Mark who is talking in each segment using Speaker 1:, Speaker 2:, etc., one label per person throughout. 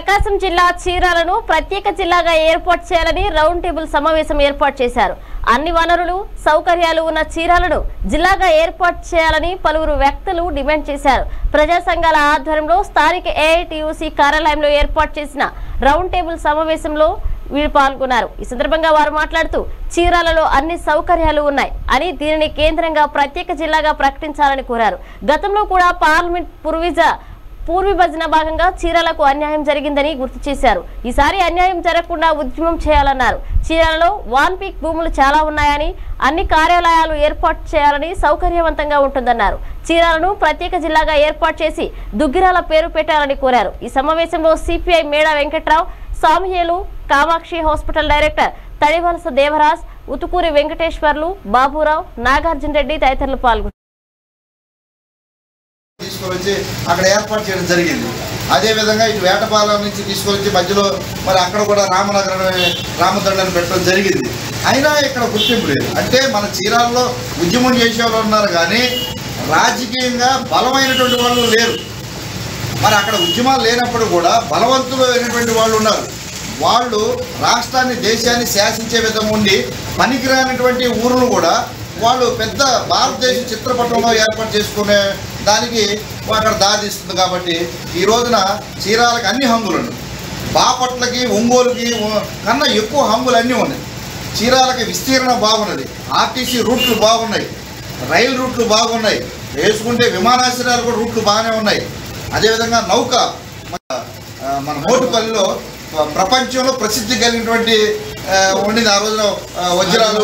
Speaker 1: ప్రకాశం జిల్లా చీరాలను ప్రత్యేక జిల్లాగా ఏర్పాటు చేయాలని రౌండ్ టేబుల్ సమావేశం ఏర్పాటు చేశారు. అన్ని వనరులు సౌకర్యాలు ఉన్న చీరాలను జిల్లాగా ఏర్పాటు చేయాలని పలువురు వ్యక్తులు డిమాండ్ చేశారు. ప్రజా సంఘాల ఆధ్వర్యంలో స్థానిక ఏఐటియుసి కార్యాలయంలో ఏర్పాటు చేసిన రౌండ్ టేబుల్ సమావేశంలో వీరు పాల్గొన్నారు. ఈ సందర్భంగా వారు మాట్లాడుతూ చీరాలలో అన్ని సౌకర్యాలు ఉన్నాయి అని దీనిని కేంద్రంగా ప్రత్యేక జిల్లాగా ప్రకటించాలని కోరారు. గతంలో కూడా పార్లమెంట్ పూర్వవిభజన భాగంగా చీరాలకు అన్యాయం జరిగిందని గుర్తు చేశారు. ఈసారి అన్యాయం జరగకుండా ఉద్యమం చేయాలన్నారు. చీరాలలో 1 పీక్ భూములు చాలా ఉన్నాయని అన్ని కార్యాలయాలు ఏర్పాటు చేయాలని సౌకర్యవంతంగా ఉంటుందన్నారు. చీరాలను ప్రత్యేక జిల్లాగా ఏర్పాటు చేసి దుగ్గిరాల పేరు పెట్టాలని కోరారు. ఈ సమావేశంలో CPI Meda Venkatrao, Samuel, Kamakshi hospital director Tadivalasa Devaraj, Utukuri Venkateswarlu, Baburao, Nagarjuna Reddy తదితరులు పాల్గొన్నారు.
Speaker 2: తీసుకొచ్చి అక్కడ ఏర్పాటు చేయడం జరిగింది. అదేవిధంగా ఇటు వేటపాలెం నుంచి తీసుకొచ్చి మధ్యలో మరి అక్కడ కూడా రామదండని పెట్టడం జరిగింది. అయినా ఇక్కడ గుర్తింపు లేదు. అంటే మన చీరాల్లో ఉద్యమం చేసే వాళ్ళు ఉన్నారు కానీ రాజకీయంగా బలమైనటువంటి వాళ్ళు లేరు. మరి అక్కడ ఉద్యమాలు లేనప్పుడు కూడా బలవంతులు అయినటువంటి వాళ్ళు ఉన్నారు. వాళ్ళు రాష్ట్రాన్ని దేశాన్ని శాసించే విధంగా ఉండి పనికిరానటువంటి ఊర్లు కూడా వాళ్ళు పెద్ద భారతదేశ చిత్రపటంలో ఏర్పాటు చేసుకునే దానికి అక్కడ దారిస్తుంది. కాబట్టి ఈ రోజున చీరాలకు అన్ని హంగులు, బాపట్లకి ఒంగోలుకి కన్నా ఎక్కువ హంగులు అన్నీ ఉన్నాయి. చీరాలకి విస్తీర్ణం బాగున్నది, ఆర్టీసీ రూట్లు బాగున్నాయి, రైలు రూట్లు బాగున్నాయి, వేసుకుంటే విమానాశ్రయాలు కూడా రూట్లు బాగానే ఉన్నాయి. అదేవిధంగా నౌక మన మోటుపల్లిలో ప్రపంచంలో ప్రసిద్ధి కలిగినటువంటి ఉండింది. ఆ రోజున వజ్రాలు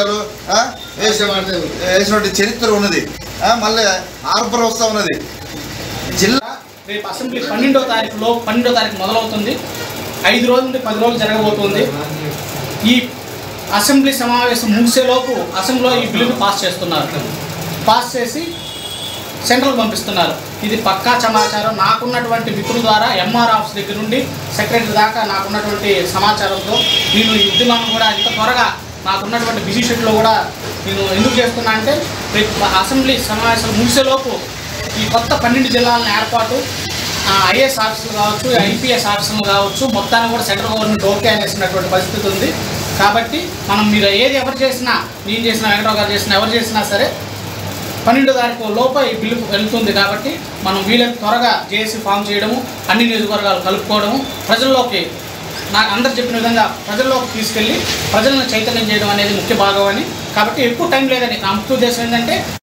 Speaker 2: వేసినటువంటి చరిత్ర ఉన్నది. మళ్ళీ హార్బర్ వస్తూ ఉన్నది. జిల్లా
Speaker 3: రేపు అసెంబ్లీ 12వ తారీఖు మొదలవుతుంది. 5 రోజుల నుండి 10 రోజులు జరగబోతుంది. ఈ అసెంబ్లీ సమావేశం ముగిసేలోపు అసెంబ్లీలో ఈ బిల్లును పాస్ చేసి సెంట్రల్ పంపిస్తున్నారు. ఇది పక్కా సమాచారం. నాకున్నటువంటి మిత్రుల ద్వారా ఎంఆర్ ఆఫీస్ దగ్గర నుండి సెక్రటరీ దాకా నాకున్నటువంటి సమాచారంతో నేను ఈ ఉద్యమాన్ని కూడా ఇంత త్వరగా నాకున్నటువంటి బిజీ షెడ్యూల్లో కూడా నేను ఎందుకు చేస్తున్నా అంటే రేపు అసెంబ్లీ సమావేశాలు ముగిసేలోపు ఈ కొత్త 12 జిల్లాలను ఏర్పాటు, ఐఏఎస్ ఆఫీసులు కావచ్చు, ఐపీఎస్ ఆఫీసులు కావచ్చు, మొత్తాన్ని కూడా సెంట్రల్ గవర్నమెంట్ ఓకే అనేసినటువంటి పరిస్థితి ఉంది. కాబట్టి మీరు ఎవరు చేసినా, నేను చేసినా, వెంకటరావు గారు చేసినా, ఎవరు చేసినా సరే 12వ తారీఖు లోపు ఈ బిల్లు వెళ్తుంది. కాబట్టి మనం వీళ్ళని త్వరగా జేఏసీ ఫామ్ చేయడము, అన్ని నియోజకవర్గాలు కలుపుకోవడము, ప్రజల్లోకి అందరు చెప్పిన విధంగా ప్రజల్లోకి తీసుకెళ్ళి ప్రజలను చైతన్యం చేయడం అనేది ముఖ్య భాగం అని. కాబట్టి ఎక్కువ టైం లేదని నా ముఖ్య ఉద్దేశం ఏంటంటే